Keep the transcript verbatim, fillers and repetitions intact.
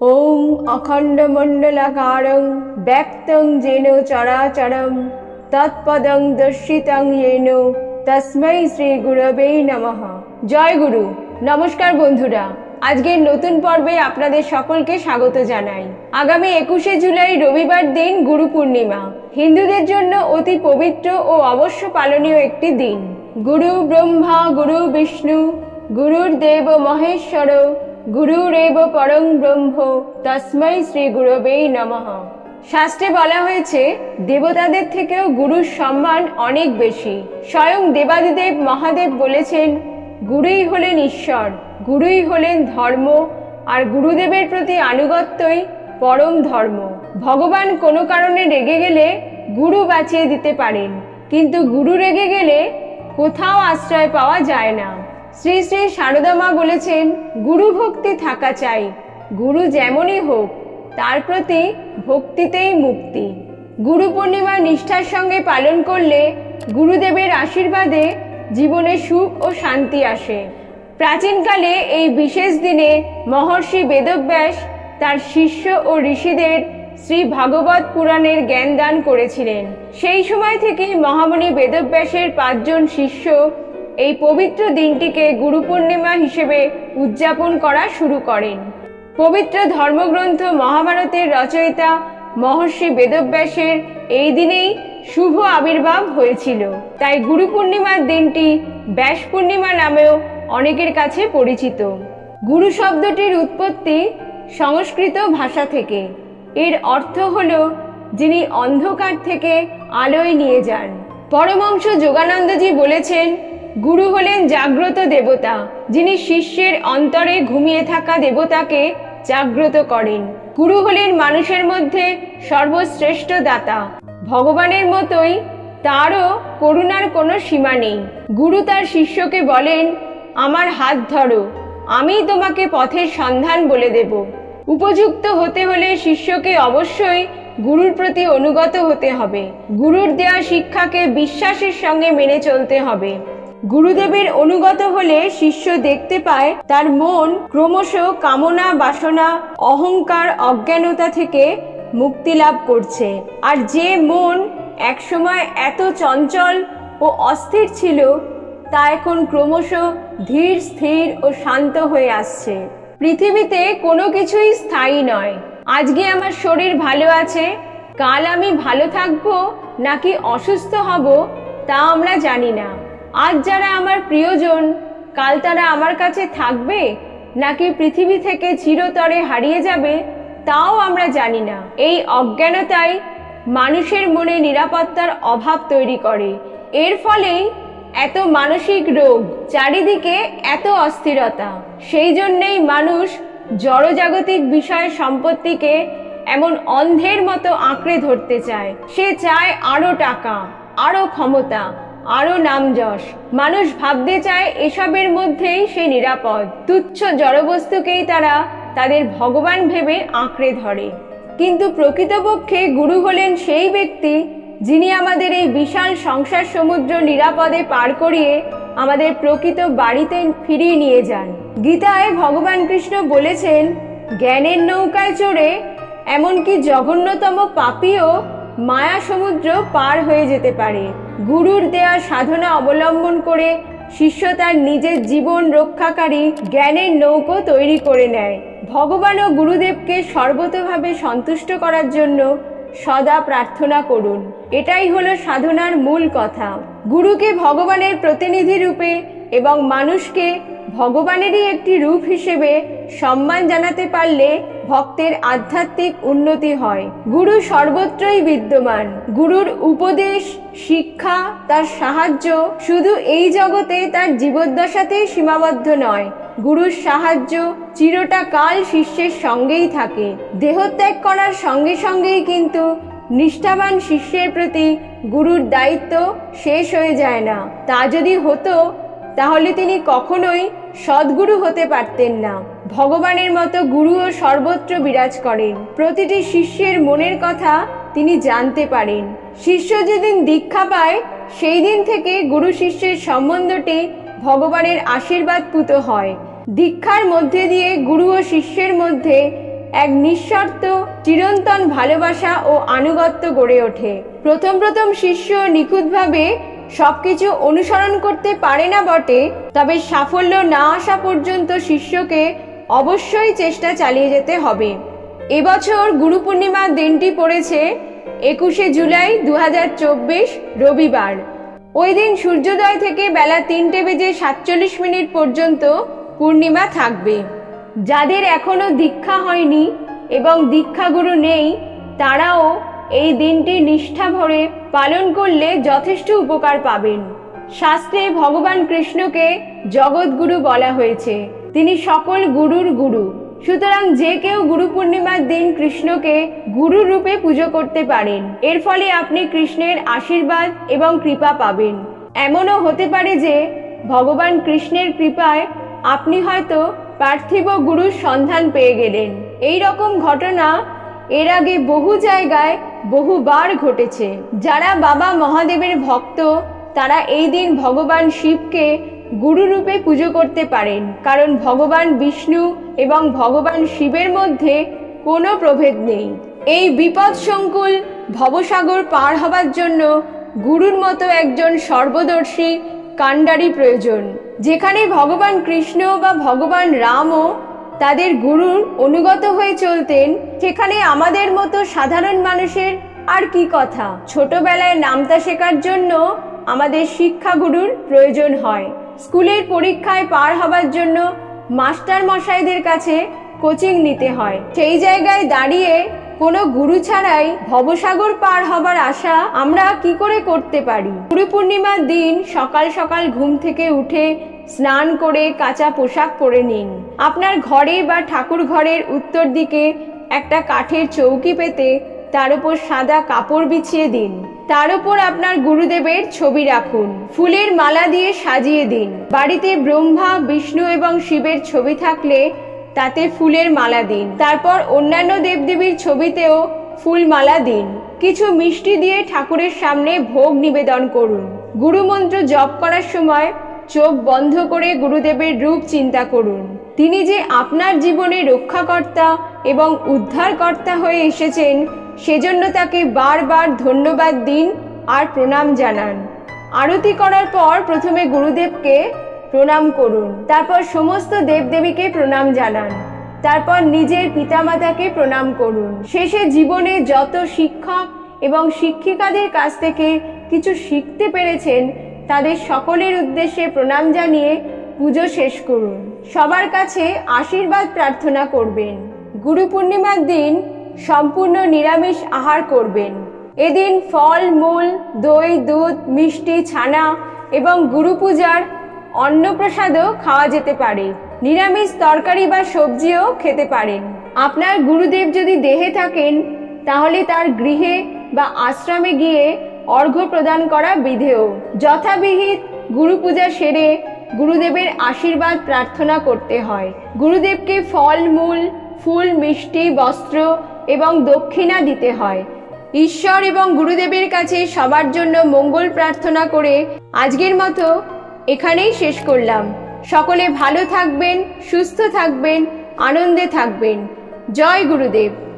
ओम अखंडमंडलाकारं व्यक्तं जेन चराचरं तत्पदं दर्शितं येन तस्मै श्री गुरवे नमः। जय गुरु। नमस्कार बंधुरा, আজকের নতুন পর্বে আপনাদের সকলকে স্বাগত জানাই। আগামী একুশে জুলাই রবিবার দিন গুরু পূর্ণিমা, হিন্দুদের জন্য অতি পবিত্র ও অবশ্য পালনীয় একটি দিন। গুরু ব্রহ্মা গুরু বিষ্ণু গুরুর দেব মহেশ্বর গুরুরেব পরং ব্রহ্ম তস্मै শ্রী গুরবে নমঃ। শাস্ত্রে বলা হয়েছে দেবতাদের থেকেও গুরুর সম্মান অনেক বেশি। স্বয়ং দেবাদিদেব মহাদেব বলেছেন, গুরুই হলেন ঈশ্বর, গুরুই হলেন ধর্ম, আর গুরুদেবের প্রতি আনুগত্যই পরম ধর্ম। ভগবান কোনো কারণে রেগে গেলে গুরু বাঁচিয়ে দিতে পারেন, কিন্তু গুরু রেগে গেলে কোথাও আশ্রয় পাওয়া যায় না। শ্রী শ্রী সারদা মা বলেছেন, গুরু ভক্তি থাকা চাই, গুরু যেমনই হোক তার প্রতি ভক্তিতেই মুক্তি। গুরু পূর্ণিমা নিষ্ঠার সঙ্গে পালন করলে গুরুদেবের আশীর্বাদে জীবনে সুখ ও শান্তি আসে। প্রাচীনকালে এই বিশেষ দিনে মহর্ষি বেদব্যাস তার শিষ্য ও ঋষিদের শ্রী ভাগবত পুরাণের জ্ঞান দান করেছিলেন। সেই সময় থেকে মহামুনি বেদব্যাসের পাঁচজন শিষ্য এই পবিত্র দিনটিকে গুরু পূর্ণিমা হিসেবে উদযাপন করা শুরু করেন। পবিত্র ধর্মগ্রন্থ মহাভারতের রচয়িতা মহর্ষি বেদব্যাসের এই দিনেই শুভ আবির্ভাব হয়েছিল। তাই গুরু পূর্ণিমার দিনটি ব্যাস পূর্ণিমা নামেও অনেকের কাছে পরিচিত। গুরু শব্দটির উৎপত্তি সংস্কৃত ভাষা থেকে। এর অর্থ হল যিনি অন্ধকার থেকে আলোয় নিয়ে যান। পরমহংস যোগানন্দজি বলেছেন, গুরু হলেন জাগ্রত দেবতা, যিনি শিষ্যের অন্তরে ঘুমিয়ে থাকা দেবতাকে জাগ্রত করেন। গুরু হলেন মানুষের মধ্যে সর্বশ্রেষ্ঠ দাতা। ভগবানের মতোই তারও করুণার কোনো সীমা নেই। গুরু তার শিষ্যকে বলেন, আমার হাত ধরো, আমি তোমাকে পথের সন্ধান বলে দেব। উপযুক্ত হতে হলে শিষ্যকে অবশ্যই গুরুর প্রতি অনুগত হতে হবে। গুরুর দেয়া শিক্ষাকে বিশ্বাসের সঙ্গে মেনে চলতে হবে। গুরুদেবের অনুগত হলে শিষ্য দেখতে পায় তার মন ক্রমশ কামনা বাসনা অহংকার অজ্ঞানতা থেকে মুক্তি লাভ করছে, আর যে মন একসময় এত চঞ্চল ও অস্থির ছিল তা এখন ক্রমশ ধীর স্থির ও শান্ত হয়ে আসছে। পৃথিবীতে কোনো কিছুই স্থায়ী নয়। আজকে আমার শরীর ভালো আছে, কাল আমি ভালো থাকবো নাকি অসুস্থ হব তা আমরা জানি না। আজ যারা আমার প্রিয়জন, কাল তারা আমার কাছে থাকবে নাকি পৃথিবী থেকে চিরতরে হারিয়ে যাবে তাও আমরা জানি না। এই অজ্ঞানতাই মানুষের মনে নিরাপত্তার অভাব তৈরি করে। এর ফলেই এত মানসিক রোগ, চারিদিকে এত অস্থিরতা। সেই জন্যেই মানুষ জড়জাগতিক বিষয় সম্পত্তিকে এমন অন্ধের মতো আঁকড়ে ধরতে চায়। সে চায় আরো টাকা, আরো ক্ষমতা, আরো নাম যশ। মানুষ ভাবতে চায় এসবের মধ্যেই সে নিরাপদ। তুচ্ছ জড়বস্তুকেই তারা তাদের ভগবান ভেবে আঁকড়ে ধরে। কিন্তু প্রকৃতপক্ষে গুরু হলেন সেই ব্যক্তি যিনি আমাদের এই বিশাল সংসার সমুদ্র নিরাপদে পার করিয়ে আমাদের প্রকৃত বাড়িতে ফিরিয়ে নিয়ে যান। গীতায় ভগবান কৃষ্ণ বলেছেন, জ্ঞানের নৌকায় চড়ে এমনকি জঘন্যতম পাপীও মায়া সমুদ্র পার হয়ে যেতে পারে। গুরুর দেয়া সাধনা অবলম্বন করে শিষ্য তার নিজের জীবন রক্ষাকারী জ্ঞানের নৌকো তৈরি করে নেয়। ভগবান ও গুরুদেবকে সর্বতোভাবে সন্তুষ্ট করার জন্য সদা প্রার্থনা করুন। এটাই হলো সাধনার মূল কথা। গুরুকে ভগবানের প্রতিনিধি রূপে এবং মানুষকে ভগবানেরই একটি রূপ হিসেবে সম্মান জানাতে পারলে ভক্তের আধ্যাত্মিক উন্নতি হয়। গুরু সর্বত্রই বিদ্যমান। গুরুর উপদেশ, শিক্ষা, তার সাহায্য শুধু এই জগতে তার জীবদ্দশাতেই সীমাবদ্ধ নয়। গুরুর সাহায্য চিরটা কাল শিষ্যের সঙ্গেই থাকে। দেহত্যাগ করার সঙ্গে সঙ্গেই কিন্তু নিষ্ঠাবান শিষ্যের প্রতি গুরুর দায়িত্ব শেষ হয়ে যায় না। তা যদি হতো তাহলে তিনি কখনোই সদ্গুরু হতে পারতেন না। ভগবানের মতো গুরুও সর্বত্র বিরাজ করেন। প্রতিটি শিষ্যের মনের কথা তিনি জানতে পারেন। শিষ্য যেদিন দীক্ষা পায় সেই দিন থেকে গুরু শিষ্যের সম্বন্ধটি ভগবানের আশীর্বাদ পুত হয়। দীক্ষার মধ্যে দিয়ে গুরু ও শিষ্যের মধ্যে এক নিঃশর্ত চিরন্তন ভালোবাসা ও আনুগত্য গড়ে ওঠে। প্রথম প্রথম শিষ্য নিখুঁতভাবে সবকিছু অনুসরণ করতে পারে না বটে, তবে সাফল্য না আসা পর্যন্ত শিষ্যকে অবশ্যই চেষ্টা চালিয়ে যেতে হবে। এবছর গুরু পূর্ণিমার দিনটি পড়েছে একুশে জুলাই দু হাজার চব্বিশ রবিবার। ওই দিন সূর্যোদয় থেকে বেলা তিনটে বেজে সাতচল্লিশ মিনিট পর্যন্ত পূর্ণিমা থাকবে। যাদের এখনো দীক্ষা হয়নি এবং দীক্ষাগুরু নেই, তারাও এই দিনটি নিষ্ঠা ভরে পালন করলে যথেষ্ট উপকার পাবেন। শাস্ত্রে ভগবান কৃষ্ণকে জগৎগুরু বলা হয়েছে, তিনি সকল গুরুর গুরু। সুতরাং যে কেউ গুরু পূর্ণিমার দিন কৃষ্ণকে গুরু রূপে পুজো করতে পারেন। এর ফলে আপনি কৃষ্ণের আশীর্বাদ এবং কৃপা পাবেন। এমনও হতে পারে যে ভগবান কৃষ্ণের কৃপায় আপনি হয়তো পার্থিব গুরুর সন্ধান পেয়ে গেলেন। এই রকম ঘটনা এর আগে বহু জায়গায় বহুবার ঘটেছে। যারা বাবা মহাদেবের ভক্ত তারা এই দিন ভগবান শিবকে গুরু রূপে পুজো করতে পারেন, কারণ ভগবান বিষ্ণু এবং ভগবান শিবের মধ্যে কোনো প্রভেদ নেই। এই বিপদ সংকুল ভবসাগর পার হবার জন্য গুরুর মতো একজন সর্বদর্শী কাণ্ডারি প্রয়োজন। যেখানে ভগবান কৃষ্ণ বা ভগবান রামও তাদের গুরুর অনুগত হয়ে চলতেন, সেখানে আমাদের মতো সাধারণ মানুষের আর কি কথা। ছোটবেলায় নামতা শেখার জন্য আমাদের শিক্ষাগুরুর প্রয়োজন হয়। স্কুলের পরীক্ষায় পার হবার জন্য মাস্টার মশাইদের কাছে কোচিং নিতে হয়। সেই জায়গায় দাঁড়িয়ে কোনো গুরু ছাড়াই ভবসাগর পার হবার আশা আমরা কি করে করতে পারি? গুরু পূর্ণিমার দিন সকাল সকাল ঘুম থেকে উঠে স্নান করে কাঁচা পোশাক পরে নিন। আপনার ঘরে বা ঠাকুর ঘরের উত্তর দিকে একটা কাঠের চৌকি পেতে তার উপর সাদা কাপড় বিছিয়ে দিন। তার উপর আপনার গুরুদেবের ছবি রাখুন। ফুলের মালা দিয়ে সাজিয়ে দিন। বাড়িতে ব্রহ্মা, বিষ্ণু এবং শিবের ছবি থাকলে তাতে ফুলের মালা দিন। তারপর অন্যান্য দেবদেবীর ছবিতেও ফুল মালা দিন। কিছু মিষ্টি দিয়ে ঠাকুরের সামনে ভোগ নিবেদন করুন। গুরু মন্ত্র জপ করার সময় চোখ বন্ধ করে গুরুদেবের রূপ চিন্তা করুন। তিনি যে আপনার জীবনে রক্ষাকর্তা এবং উদ্ধারকর্তা হয়ে এসেছেন, সেজন্য তাকে বারবার ধন্যবাদ দিন আর প্রণাম জানান। আরতি করার পর প্রথমে গুরুদেবকে প্রণাম করুন, তারপর সমস্ত দেবদেবীকে প্রণাম জানান, তারপর নিজের পিতামাতাকে প্রণাম করুন। শেষে জীবনে যত শিক্ষক এবং শিক্ষিকাদের কাছ থেকে কিছু শিখতে পেরেছেন তাদের সকলের উদ্দেশ্যে প্রণাম জানিয়ে পুজো শেষ করুন। সবার কাছে আশীর্বাদ প্রার্থনা করবেন। গুরু পূর্ণিমার দিন সম্পূর্ণ নিরামিষ আহার করবেন। এদিন ফল, মূল, দই, দুধ, মিষ্টি, ছানা এবং গুরু পূজার অন্নপ্রসাদও খাওয়া যেতে পারে। নিরামিষ তরকারি বা সবজিও খেতে পারেন। আপনার গুরুদেব যদি দেহে থাকেন তাহলে তার গৃহে বা আশ্রমে গিয়ে অর্ঘ্য প্রদান করা বিধেয়। যথাবিহিত গুরু পূজা সেরে গুরুদেবের আশীর্বাদ প্রার্থনা করতে হয়। গুরুদেবকে ফল, মূল, ফুল, মিষ্টি, বস্ত্র এবং দক্ষিণা দিতে হয়। ঈশ্বর এবং গুরুদেবের কাছে সবার জন্য মঙ্গল প্রার্থনা করে আজকের মতো এখানেই শেষ করলাম। সকলে ভালো থাকবেন, সুস্থ থাকবেন, আনন্দে থাকবেন। জয় গুরুদেব।